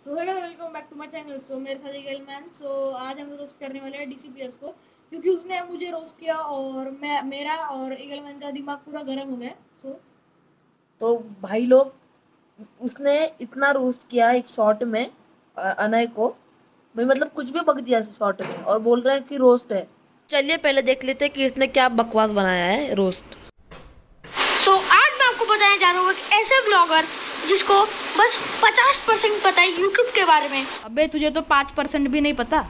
So welcome back to my channel. So मेरे साथ eagle man. सो आज हम रोस्ट करने वाले हैं डीसी प्लेयर्स को, क्योंकि उसने मुझे रोस्ट किया और मेरा और ईगल मैन का दिमाग पूरा गर्म हो गया। तो भाई लोग, उसने इतना रोस्ट किया एक शॉट में अनय को, भाई मतलब कुछ भी बक दिया शॉट में और बोल रहा है कि रोस्ट है। चलिए पहले देख लेते हैं कि इसने क्या बकवास बनाया है रोस्ट। सो आज मैं आपको बताने जा रहा हूँ एक ऐसे व्लॉगर जिसको बस 50% पता है यूट्यूब के बारे में। अबे तुझे तो 5% भी नहीं पता।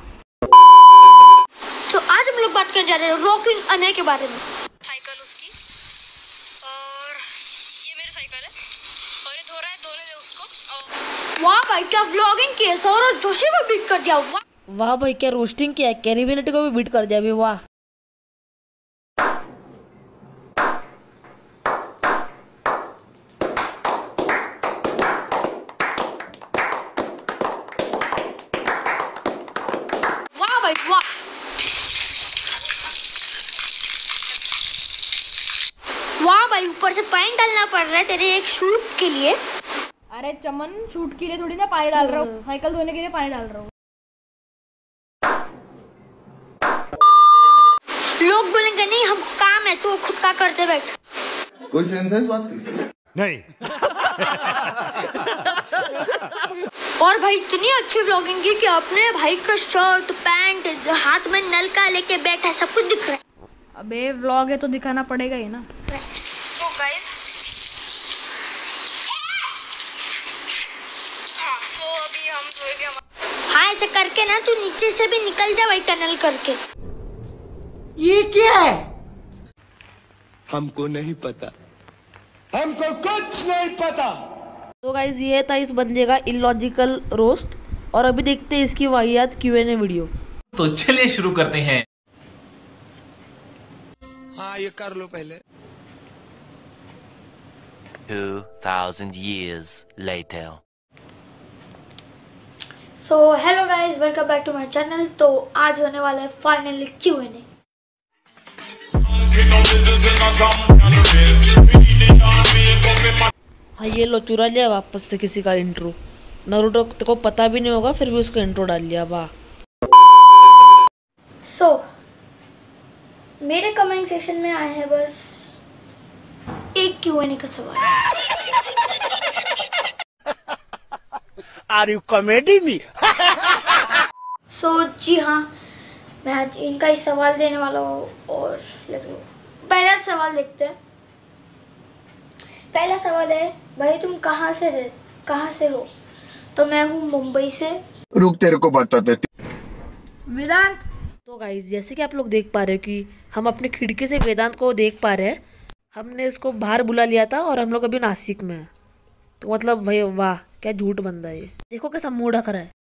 तो आज हम लोग बात करने जा रहे हैं रॉकिंग अनय के बारे में। साइकिल उसकी, और ये मेरी साइकिल है और ये धो रहा है, धोने दे उसको। और वाह भाई क्या व्लॉगिंग की है, सौरभ जोशी को बीट कर दिया। वाह भाई क्या रोस्टिंग किया है, कैरीबिनेटी को भी बीट कर दिया अभी। वाह वाह वाह भाई, ऊपर से पानी डालना पड़ रहा है तेरे एक शूट के लिए। अरे चमन, शूट के लिए थोड़ी ना पानी डाल रहा हूँ, साइकिल धोने के लिए पानी डाल रहा हूँ। लोग बोलेंगे नहीं हमको काम है, तो खुद का करते बैठ। कोई सेंस बात नहीं। और भाई इतनी अच्छी व्लॉगिंग की कि अपने भाई का शर्ट पैंट, हाथ में नल का लेके बैठा है, सब कुछ दिख रहा है। अबे व्लॉग है तो दिखाना पड़ेगा ही ना। इसको गाइस, सो अभी हम सोएंगे। हाँ ऐसे करके ना तू नीचे से भी निकल जा भाई, टनल करके। ये क्या है? हमको नहीं पता, हमको कुछ नहीं पता। तो गाइज ये था इस बंदे का इलॉजिकल रोस्ट, और अभी देखते हैं इसकी वाहियात Q&A वीडियो। तो चलिए शुरू करते हैं। हाँ ये कर लो पहले। 2000 years later. So hello guys, welcome back to my channel. तो आज होने वाला है फाइनली Q&A। हाँ ये लो, चुरा लिया वापस से किसी का इंट्रो। नारुतो को पता भी नहीं होगा, फिर भी उसका इंट्रो डाल लिया। वाह। सो मेरे कमेंट सेक्शन में आए हैं बस एक Q&A का सवाल। Are you comedy me? So जी हाँ, मैं आज इनका ही सवाल देने वाला हूँ और लेट्स गो। पहला सवाल देखते हैं। पहला सवाल है, भाई तुम कहाँ से हो? तो मैं हूँ मुंबई से। रुक तेरे को बताते। वेदांत। तो गाइज जैसे कि आप लोग देख पा रहे हो कि हम अपनी खिड़की से वेदांत को देख पा रहे हैं। हमने इसको बाहर बुला लिया था और हम लोग अभी नासिक में हैं। तो मतलब भाई वाह क्या झूठ बंदा है ये। देखो कैसा मुंह ढक रहा है।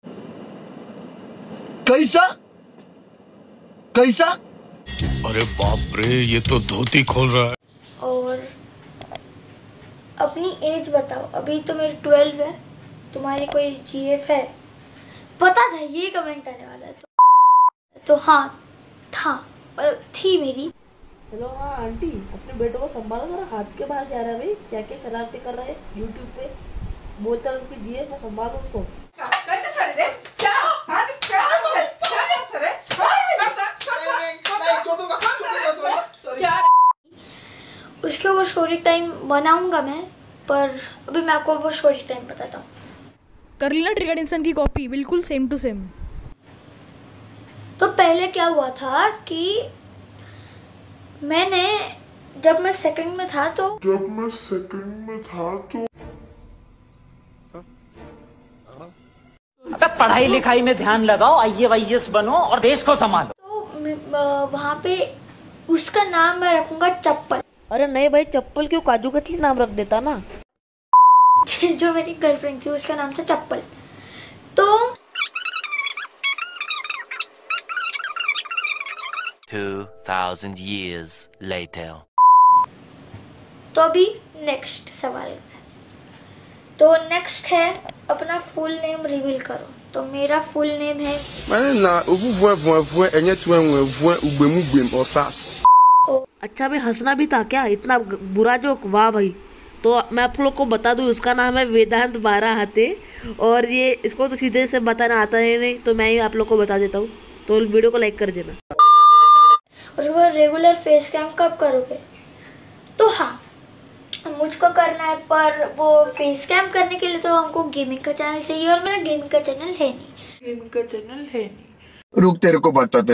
कैसा कैसा? अरे बाप रे, ये तो धोती खोल रहा है। और अपनी एज बताओ। अभी तो मेरी 12 है, तुम्हारी कोई GF है? पता था ये कमेंट आने वाला है, तो हाँ था, थी मेरी। हेलो हाँ आंटी, अपने बेटो को संभालो जरा, हाथ के बाहर जा रहा है भाई। क्या क्या शरारती कर रहा है यूट्यूब पे, बोलता है उसकी GF है, संभालो उसको। उसके ऊपर स्टोरी टाइम बनाऊंगा मैं, पर अभी मैं आपको वो स्टोरी टाइम बताता हूँ। कर ली ना ट्रिगर्ड इंसान की कॉपी, बिल्कुल सेम टू सेम। तो पहले क्या हुआ था कि मैंने जब मैं सेकंड में था तो अबे पढ़ाई लिखाई में ध्यान लगाओ, IAS बनो और देश को संभालो। वहाँ पे उसका नाम मैं रखूंगा चप्पल। अरे नहीं भाई, चप्पल क्यों, काजू कतली नाम रख देता ना। जो मेरी गर्लफ्रेंड थी उसका नाम था चप्पल। तो 2000 years later. तो अभी नेक्स्ट सवाल है। तो नेक्स्ट है अपना फुल नेम रिवील करो। तो मेरा फुल नेम है अच्छा भाई हंसना भी था क्या, इतना बुरा जोक? वाह भाई, तो मैं आप लोग को बता दूं, इसका नाम है वेदांत बाराहाते और ये इसको तो सीधे से बताना आता है नहीं, तो मैं ही आप लोग को बता देता हूँ। तो वीडियो को लाइक कर देना। और वो रेगुलर फेस कैम कब करोगे? तो हाँ, मुझको करना है, पर वो फेस कैम करने के लिए तो हमको गेमिंग का चैनल चाहिए और मेरा गेमिंग का चैनल है नहीं। रुक तेरे को बताते।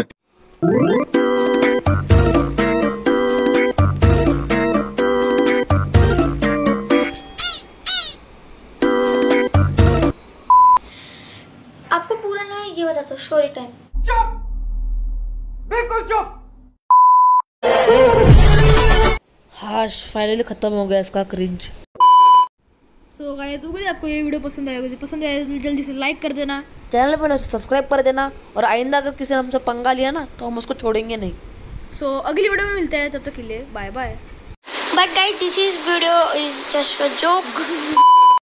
आपको पूरा ना ये बताता हूँ, स्टोरी टाइम। चुप, बिल्कुल चुप। हाँ, फाइनली खत्म हो गया इसका क्रिंज। सो गाइस, उम्मीद है आपको ये वीडियो पसंद आएगा। यदि पसंद आए तो जल्दी से लाइक कर देना, चैनल पर सब्सक्राइब कर देना और आइंदा अगर किसी ने हमसे पंगा लिया ना तो हम उसको छोड़ेंगे नहीं। सो अगली वीडियो में मिलते हैं, तब तक के लिए bye bye. But guys, this is video is just a joke.